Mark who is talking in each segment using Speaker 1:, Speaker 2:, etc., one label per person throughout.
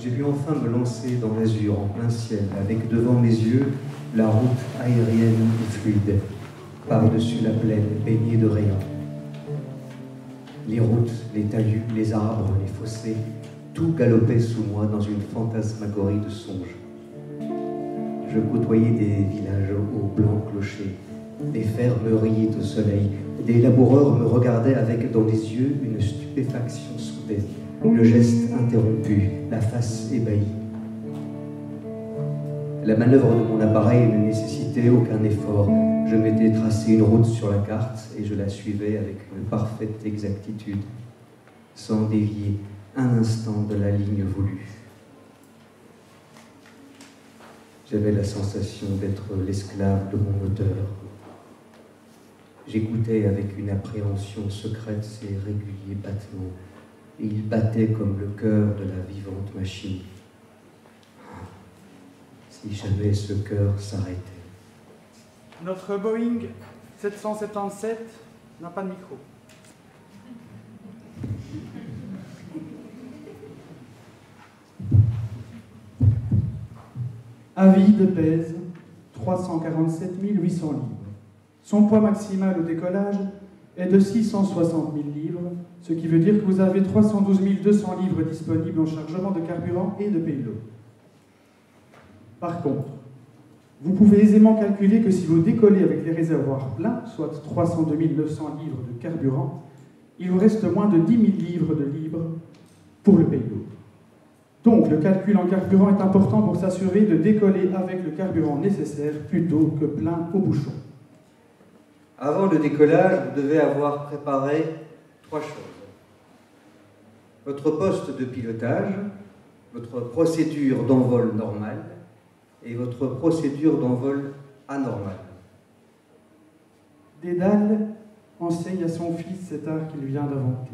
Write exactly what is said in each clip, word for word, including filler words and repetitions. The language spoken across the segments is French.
Speaker 1: j'ai pu enfin me lancer dans l'azur en plein ciel, avec devant mes yeux la route aérienne et fluide, par-dessus la plaine baignée de rayons. Les routes, les talus, les arbres, les fossés, tout galopait sous moi dans une fantasmagorie de songes. Je côtoyais des villages aux blancs clochers, des fermes riaient au soleil, des laboureurs me regardaient avec dans les yeux une stupéfaction soudaine, le geste interrompu, la face ébahie. La manœuvre de mon appareil ne nécessitait aucun effort. Je m'étais tracé une route sur la carte et je la suivais avec une parfaite exactitude, sans dévier un instant de la ligne voulue. J'avais la sensation d'être l'esclave de mon moteur. J'écoutais avec une appréhension secrète ses réguliers battements, et ils battaient comme le cœur de la vivante machine. Si jamais ce cœur s'arrêtait.
Speaker 2: Notre Boeing sept cent soixante-dix-sept n'a pas de micro. Avide pèse trois cent quarante-sept mille huit cents livres. Son poids maximal au décollage est de six cent soixante mille livres, ce qui veut dire que vous avez trois cent douze mille deux cents livres disponibles en chargement de carburant et de payload. Par contre, vous pouvez aisément calculer que si vous décollez avec les réservoirs pleins, soit trois cent deux mille neuf cents livres de carburant, il vous reste moins de dix mille livres de libre pour le payload. Donc, le calcul en carburant est important pour s'assurer de décoller avec le carburant nécessaire plutôt que plein au bouchon.
Speaker 1: Avant le décollage, vous devez avoir préparé trois choses. Votre poste de pilotage, votre procédure d'envol normale et votre procédure d'envol anormale.
Speaker 2: Dédale enseigne à son fils cet art qu'il vient d'inventer.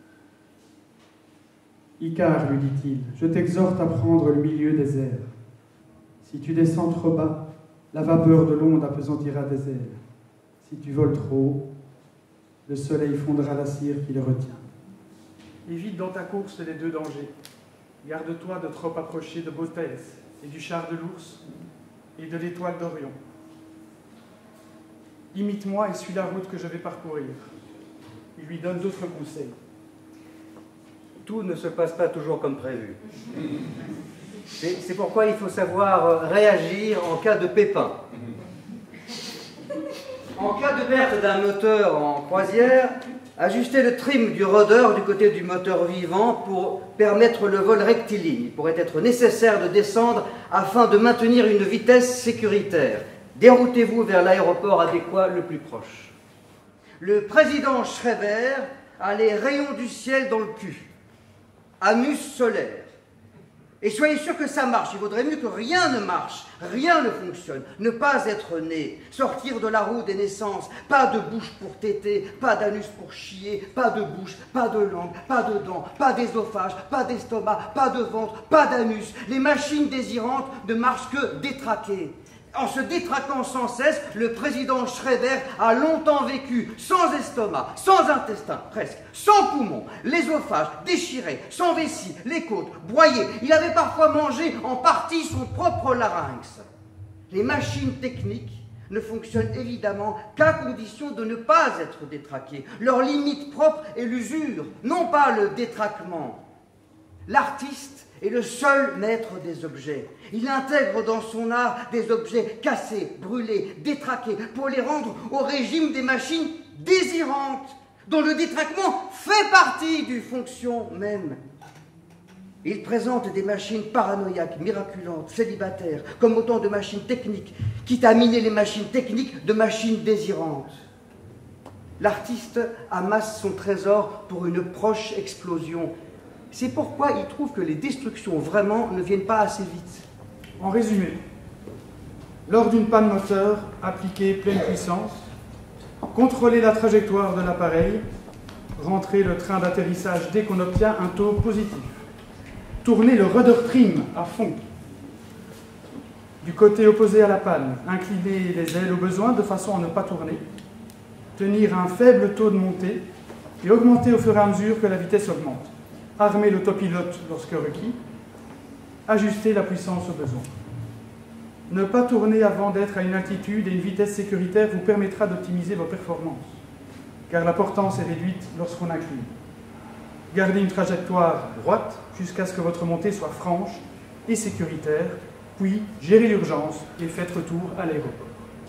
Speaker 2: Icare, lui dit-il, je t'exhorte à prendre le milieu des airs. Si tu descends trop bas, la vapeur de l'onde apesantira des ailes. Si tu voles trop haut, le soleil fondra la cire qui le retient. Évite dans ta course les deux dangers. Garde-toi de trop approcher de Botès et du char de l'ours et de l'étoile d'Orion. Imite-moi et suis la route que je vais parcourir. Il lui donne d'autres conseils.
Speaker 3: Tout ne se passe pas toujours comme prévu. C'est pourquoi il faut savoir réagir en cas de pépin. En cas de perte d'un moteur en croisière, ajustez le trim du rudder du côté du moteur vivant pour permettre le vol rectiligne. Il pourrait être nécessaire de descendre afin de maintenir une vitesse sécuritaire. Déroutez-vous vers l'aéroport adéquat le plus proche. Le président Schreiber a les rayons du ciel dans le cul. Anus solaire. Et soyez sûr que ça marche. Il vaudrait mieux que rien ne marche, rien ne fonctionne. Ne pas être né, sortir de la roue des naissances, pas de bouche pour téter, pas d'anus pour chier, pas de bouche, pas de langue, pas de dents, pas d'ésophage, pas d'estomac, pas de ventre, pas d'anus. Les machines désirantes ne marchent que détraquées. En se détraquant sans cesse, le président Schreiber a longtemps vécu sans estomac, sans intestin, presque, sans poumon, l'ésophage déchiré, sans vessie, les côtes broyées. Il avait parfois mangé en partie son propre larynx. Les machines techniques ne fonctionnent évidemment qu'à condition de ne pas être détraquées. Leur limite propre est l'usure, non pas le détraquement. L'artiste est le seul maître des objets. Il intègre dans son art des objets cassés, brûlés, détraqués, pour les rendre au régime des machines désirantes, dont le détraquement fait partie du fonction même. Il présente des machines paranoïaques, miraculantes, célibataires, comme autant de machines techniques, quitte à miner les machines techniques de machines désirantes. L'artiste amasse son trésor pour une proche explosion. C'est pourquoi il trouve que les destructions vraiment ne viennent pas assez vite.
Speaker 2: En résumé, lors d'une panne moteur, appliquez pleine puissance, contrôlez la trajectoire de l'appareil, rentrez le train d'atterrissage dès qu'on obtient un taux positif, tournez le rudder trim à fond. Du côté opposé à la panne, inclinez les ailes au besoin de façon à ne pas tourner, tenir un faible taux de montée et augmenter au fur et à mesure que la vitesse augmente. Armer l'autopilote lorsque requis, Ajuster la puissance au besoin. Ne pas tourner avant d'être à une altitude et une vitesse sécuritaire vous permettra d'optimiser vos performances, car la portance est réduite lorsqu'on incline. Gardez une trajectoire droite jusqu'à ce que votre montée soit franche et sécuritaire, puis gérez l'urgence et faites retour à l'aéroport.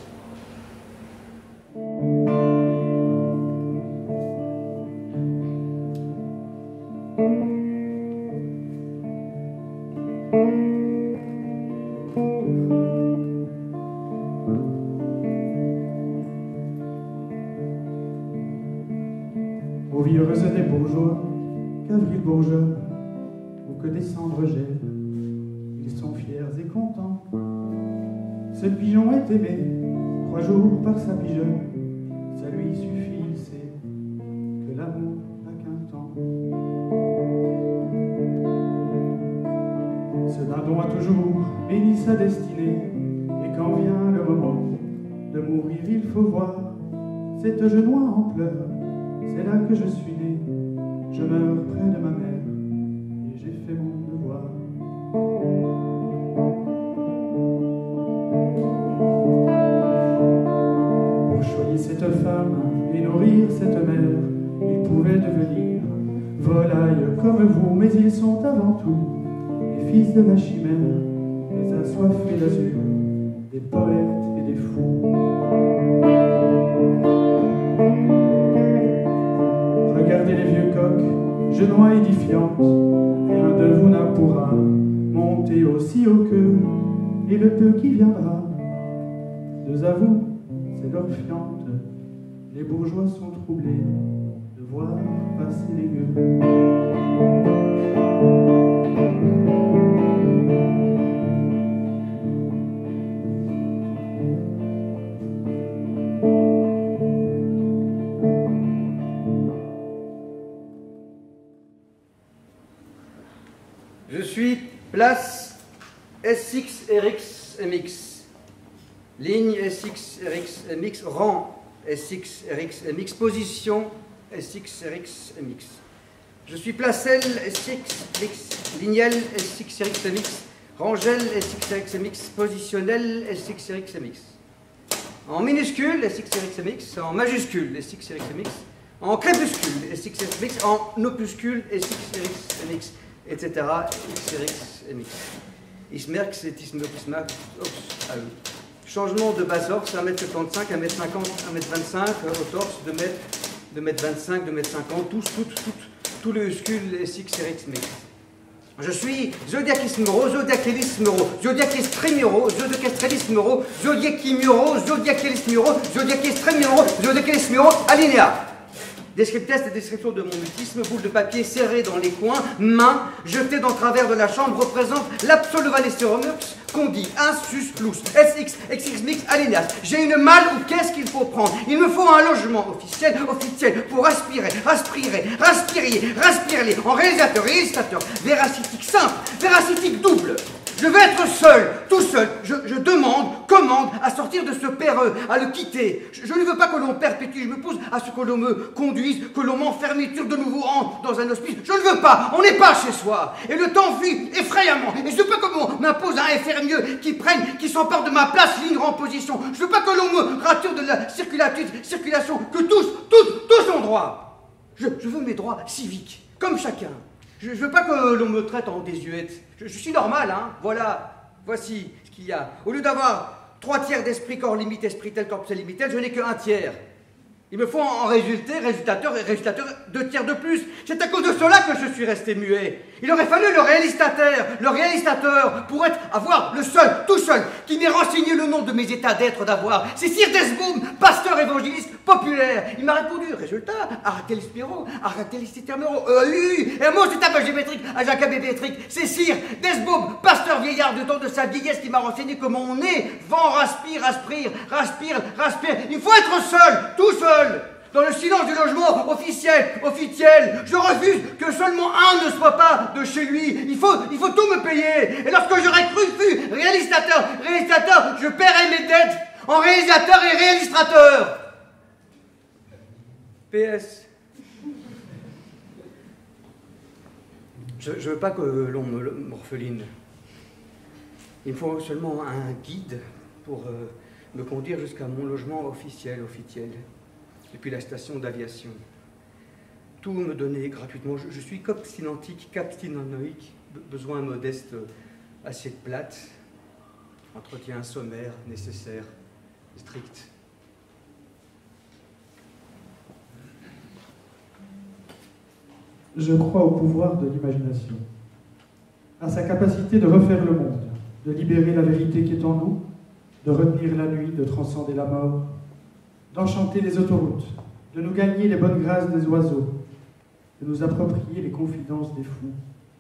Speaker 4: Ô vie heureuse des bourgeois, qu'avril bourgeonne, ou que décembre gèle, ils sont fiers et contents. Ce pigeon est aimé, trois jours par sa pigeonne, ça lui suffit, il sait que l'amour n'a qu'un temps. Ce dindon a toujours béni sa destinée, et quand vient le moment de mourir, il faut voir cette genoie en pleurs. C'est là que je suis né, je meurs près de ma mère, et j'ai fait mon devoir. Pour choyer cette femme et nourrir cette mère, ils pouvaient devenir volailles comme vous, mais ils sont avant tout les fils de la chimère, les assoiffés d'azur, des poètes et des fous. Regardez les vieux coqs, genoix édifiantes, rien de vous n'a pourra monter aussi haut qu'eux, et le peu qui viendra, deux à vous, c'est leur fiante. Les bourgeois sont troublés de voir passer les gueux.
Speaker 3: Je suis place S X R X M X, ligne S X R X M X, rang S X R X M X, position S X R X M X. Je suis placelle S X R X, lignelle S X R X M X, rangelle S X R X M X, positionnelle S X R X M X. En minuscule S X R X M X, en majuscule S X R X M X, en crépuscule S X R X M X, en opuscule S X R X M X, et cetera. X R X M X. Ismerx et Ismerx, ops, changement de bas-orse, un mètre soixante-quinze, un mètre cinquante, un mètre vingt-cinq, au torse, deux mètres, deux mètres vingt-cinq, deux mètres cinquante, tous, tout, tout, tout le muscule S X R X M X. Je suis zodiacismero, zodiacelismero, zodiacestrimero, zodiacestrelismero, zodiacimuro, zodiacelismero, zodiacestrimero, zodiacelismero, alinéa. Descripteste et description de mon mutisme, boule de papier serrée dans les coins, main jetée dans travers de la chambre représente l'absoluvanesceromux qu'on dit insus lus, S X, X X mix, alinéas. J'ai une malle ou qu'est-ce qu'il faut prendre? Il me faut un logement officiel, officiel, pour aspirer, aspirer, raspirer, raspirer, en réalisateur, réalisateur, véracitique simple, véracitique double. Je vais être seul, tout seul. Je, je demande, commande à sortir de ce péreux, à le quitter. Je, je ne veux pas que l'on perpétue, je me pose à ce que l'on me conduise, que l'on m'enfermiture de nouveau en, dans un hospice. Je ne veux pas, on n'est pas chez soi. Et le temps fuit effrayamment. Et je ne veux pas que l'on m'impose un infirmieux qui prenne, qui s'empare de ma place, ligne en position. Je ne veux pas que l'on me rature de la circulation, que tous, tous, tous ont droit. Je, je veux mes droits civiques, comme chacun. Je ne veux pas que l'on me traite en désuète. Je, je suis normal, hein. Voilà. Voici ce qu'il y a. Au lieu d'avoir trois tiers d'esprit, corps limite, esprit tel, corps limite tel, je n'ai qu'un tiers. Il me faut en résulter, résultateur et résultateur, deux tiers de plus. C'est à cause de cela que je suis resté muet. Il aurait fallu le réalisateur, le réalisateur, pour être, avoir le seul, tout seul, qui m'ait renseigné le nom de mes états d'être d'avoir. C'est Sir Desboom, pasteur évangéliste populaire. Il m'a répondu, résultat, Arakelis Spiro, Arakelis Termero, E U, et moi c'est un géométrique, un jacabébétrique. C'est Sir Desboom, pasteur vieillard du temps de sa vieillesse, qui m'a renseigné que mon nez, vent, raspire, aspire, raspire, raspire. Il faut être seul, tout seul. Dans le silence du logement officiel, officiel, je refuse que seulement un ne soit pas de chez lui. Il faut, il faut tout me payer. Et lorsque j'aurais cru fut réalisateur, réalisateur, je paierai mes dettes en réalisateur et réalisateur. P S. Je ne veux pas que l'on me m'orpheline. Il me faut seulement un guide pour euh, me conduire jusqu'à mon logement officiel, officiel, depuis la station d'aviation. Tout me donner gratuitement. Je, je suis copsinantique, capsinanoïque, besoin modeste, assiette plate, entretien sommaire, nécessaire, strict.
Speaker 4: Je crois au pouvoir de l'imagination, à sa capacité de refaire le monde, de libérer la vérité qui est en nous, de retenir la nuit, de transcender la mort, d'enchanter les autoroutes, de nous gagner les bonnes grâces des oiseaux, de nous approprier les confidences des fous.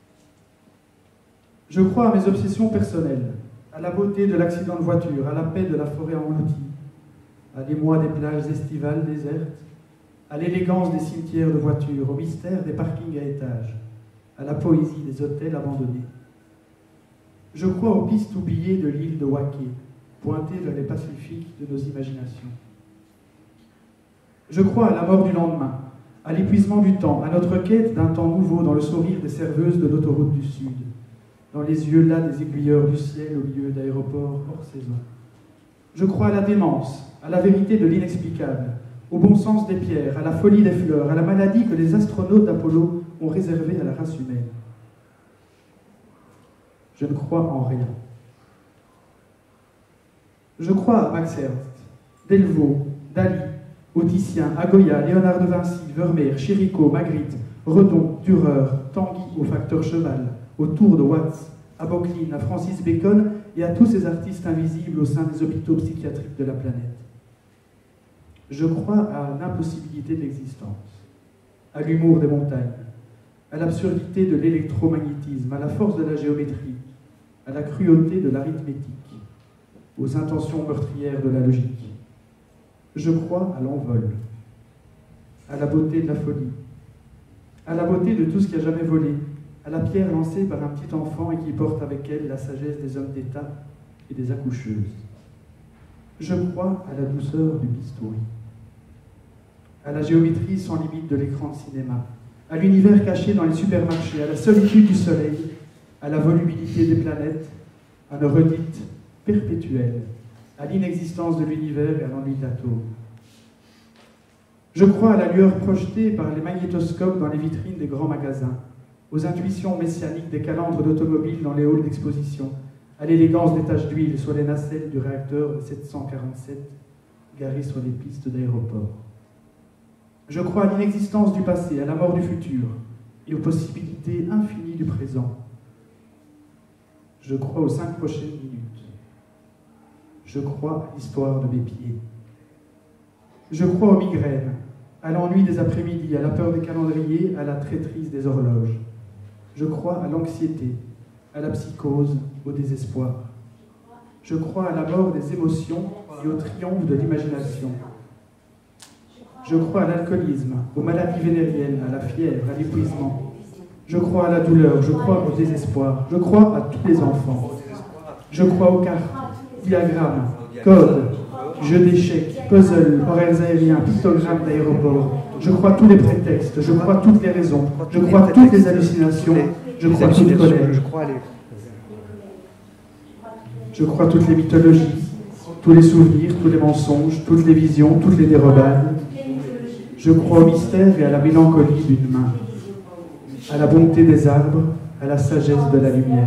Speaker 4: Je crois à mes obsessions personnelles, à la beauté de l'accident de voiture, à la paix de la forêt engloutie, à l'émoi des plages estivales désertes, à l'élégance des cimetières de voitures, au mystère des parkings à étages, à la poésie des hôtels abandonnés. Je crois aux pistes oubliées de l'île de Waké, pointées vers les Pacifiques de nos imaginations. Je crois à la mort du lendemain, à l'épuisement du temps, à notre quête d'un temps nouveau dans le sourire des serveuses de l'autoroute du Sud, dans les yeux là des aiguilleurs du ciel au milieu d'aéroports hors saison. Je crois à la démence, à la vérité de l'inexplicable, au bon sens des pierres, à la folie des fleurs, à la maladie que les astronautes d'Apollo ont réservée à la race humaine. Je ne crois en rien. Je crois à Max Ernst, Delvaux, Dali, au Titien, à Goya, Léonard de Vinci, Vermeer, Chérico, Magritte, Redon, Dürer, Tanguy au facteur cheval, au Tour de Watts, à Bocqueline, à Francis Bacon et à tous ces artistes invisibles au sein des hôpitaux psychiatriques de la planète. Je crois à l'impossibilité de l'existence, à l'humour des montagnes, à l'absurdité de l'électromagnétisme, à la force de la géométrie, à la cruauté de l'arithmétique, aux intentions meurtrières de la logique. Je crois à l'envol, à la beauté de la folie, à la beauté de tout ce qui a jamais volé, à la pierre lancée par un petit enfant et qui porte avec elle la sagesse des hommes d'État et des accoucheuses. Je crois à la douceur du bistouri, à la géométrie sans limite de l'écran de cinéma, à l'univers caché dans les supermarchés, à la solitude du soleil, à la volubilité des planètes, à nos redites perpétuelles, à l'inexistence de l'univers et à l'ennui d'atomes. Je crois à la lueur projetée par les magnétoscopes dans les vitrines des grands magasins, aux intuitions messianiques des calandres d'automobiles dans les halls d'exposition, à l'élégance des taches d'huile sur les nacelles du réacteur de sept cent quarante-sept garé sur les pistes d'aéroport. Je crois à l'inexistence du passé, à la mort du futur et aux possibilités infinies du présent. Je crois aux cinq prochaines minutes. Je crois à l'histoire de mes pieds. Je crois aux migraines, à l'ennui des après-midi, à la peur des calendriers, à la traîtrise des horloges. Je crois à l'anxiété, à la psychose, au désespoir. Je crois à la mort des émotions et au triomphe de l'imagination. Je crois à l'alcoolisme, aux maladies vénériennes, à la fièvre, à l'épuisement. Je crois à la douleur, je crois au désespoir. Je crois à tous les enfants. Je crois aux cartes, diagrammes, codes, jeux d'échecs, puzzles, horaires aériens, pictogrammes d'aéroports. Je crois tous les prétextes, je crois toutes les raisons, je crois toutes les hallucinations, je crois toute colère. Je crois toutes les mythologies, tous les souvenirs, tous les mensonges, toutes les visions, toutes les dérobades. Je crois au mystère et à la mélancolie d'une main, à la bonté des arbres, à la sagesse de la lumière.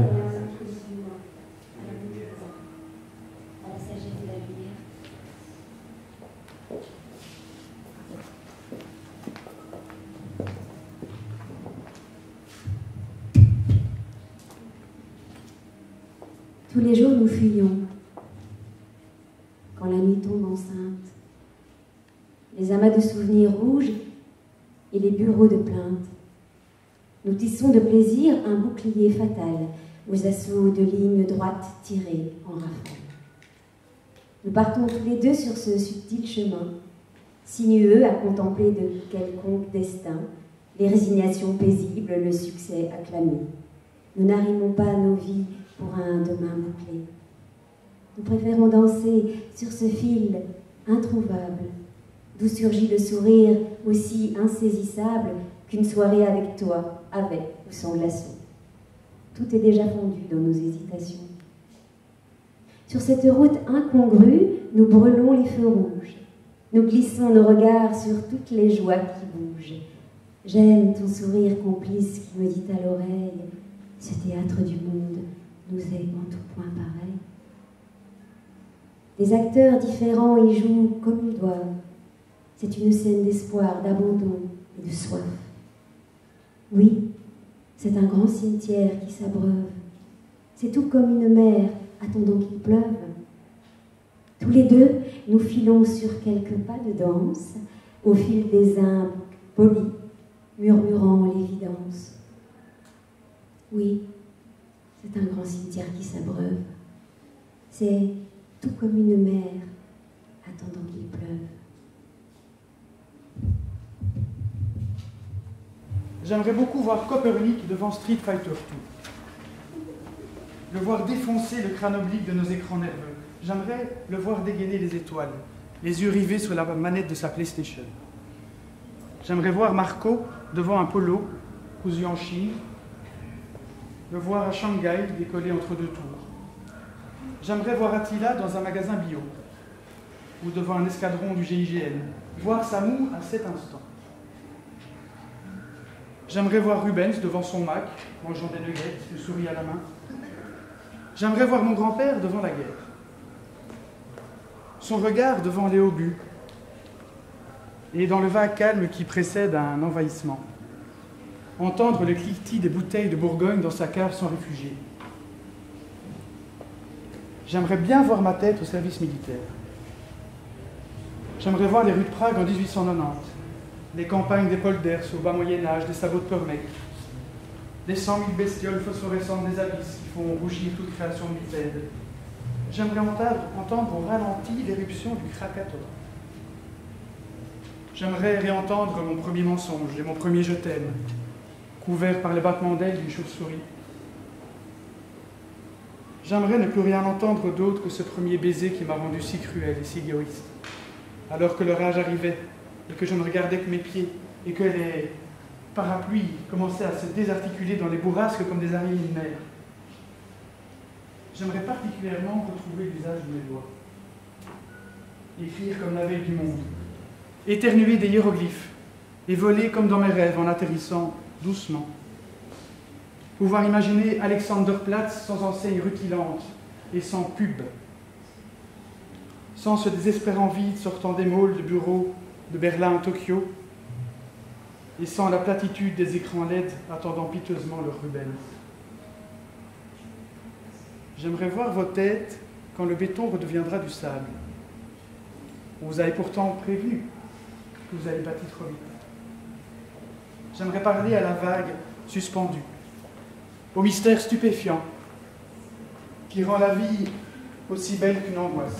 Speaker 5: Tous les jours nous fuyons, quand la nuit tombe enceinte, les amas de souvenirs rouges et les bureaux de plainte. Nous tissons de plaisir un bouclier fatal aux assauts de lignes droites tirées en rafale. Nous partons tous les deux sur ce subtil chemin, sinueux à contempler de quelconque destin, les résignations paisibles, le succès acclamé. Nous n'arrimons pas nos vies pour un demain bouclé. Nous préférons danser sur ce fil introuvable, d'où surgit le sourire aussi insaisissable qu'une soirée avec toi, avec ou sans glaçon. Tout est déjà fondu dans nos hésitations. Sur cette route incongrue, nous brûlons les feux rouges. Nous glissons nos regards sur toutes les joies qui bougent. J'aime ton sourire complice qui me dit à l'oreille: ce théâtre du monde nous est en tout point pareil. Des acteurs différents y jouent comme ils doivent. C'est une scène d'espoir, d'abandon et de soif. Oui, c'est un grand cimetière qui s'abreuve. C'est tout comme une mer attendant qu'il pleuve. Tous les deux, nous filons sur quelques pas de danse, au fil des imbres polis, murmurant l'évidence. Oui, c'est un grand cimetière qui s'abreuve. C'est tout comme une mer attendant qu'il pleuve.
Speaker 2: J'aimerais beaucoup voir Copernic devant Street Fighter deux. Le voir défoncer le crâne oblique de nos écrans nerveux. J'aimerais le voir dégainer les étoiles, les yeux rivés sur la manette de sa PlayStation. J'aimerais voir Marco devant un polo cousu en Chine, le voir à Shanghai décoller entre deux tours. J'aimerais voir Attila dans un magasin bio ou devant un escadron du G I G N, voir Samu à cet instant. J'aimerais voir Rubens devant son Mac, mangeant des nuggets, le souris à la main. J'aimerais voir mon grand-père devant la guerre. Son regard devant les obus. Et dans le vague calme qui précède un envahissement. Entendre le cliquetis des bouteilles de Bourgogne dans sa cave sans réfugiés. J'aimerais bien voir ma tête au service militaire. J'aimerais voir les rues de Prague en dix-huit cent quatre-vingt-dix. Les campagnes des polders au bas Moyen-Âge, des sabots de Purmec, des cent mille bestioles phosphorescentes des abysses qui font rougir toute création militaire. J'aimerais entendre, entendre au ralenti l'éruption du Krakatoa. J'aimerais réentendre mon premier mensonge et mon premier je t'aime, couvert par les battements d'ailes d'une chauve-souris. J'aimerais ne plus rien entendre d'autre que ce premier baiser qui m'a rendu si cruel et si égoïste, alors que l'orage arrivait, et que je ne regardais que mes pieds, et que les parapluies commençaient à se désarticuler dans les bourrasques comme des araignées de mer. J'aimerais particulièrement retrouver l'usage de mes doigts. Écrire comme la veille du monde. Éternuer des hiéroglyphes. Et voler comme dans mes rêves en atterrissant doucement. Pouvoir imaginer Alexanderplatz sans enseigne rutilante et sans pub. Sans ce désespérant vide sortant des malls de bureaux de Berlin à Tokyo, et sans la platitude des écrans L E D attendant piteusement leur Rubens. J'aimerais voir vos têtes quand le béton redeviendra du sable. On vous avait pourtant prévenu que vous avez bâti trop vite. J'aimerais parler à la vague suspendue, au mystère stupéfiant qui rend la vie aussi belle qu'une angoisse.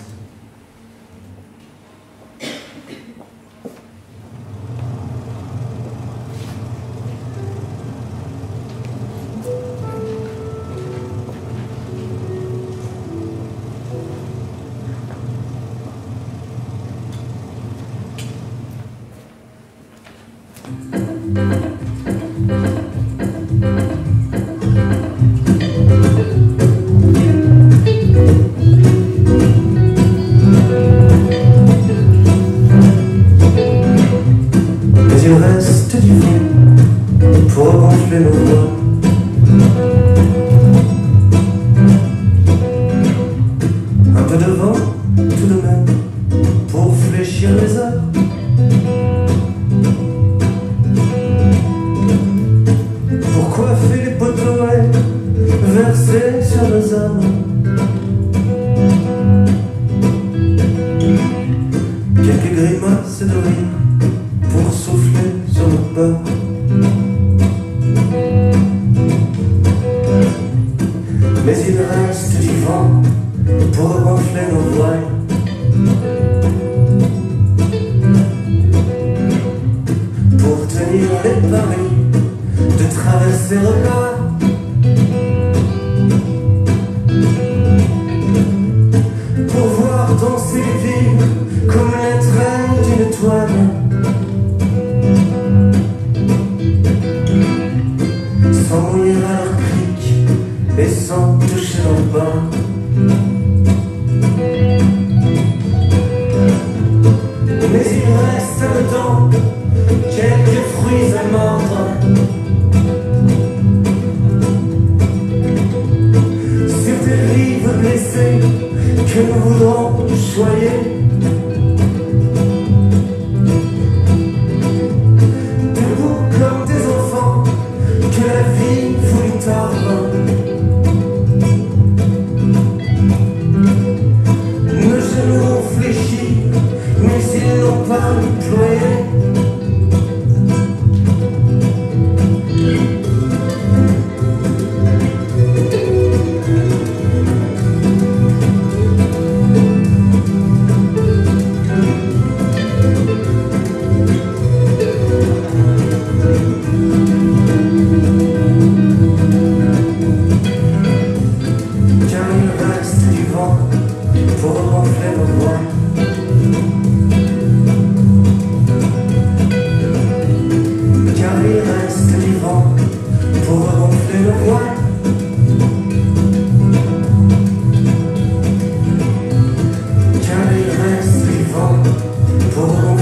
Speaker 6: Et sans toucher en bas, campagne ployée.
Speaker 7: Pour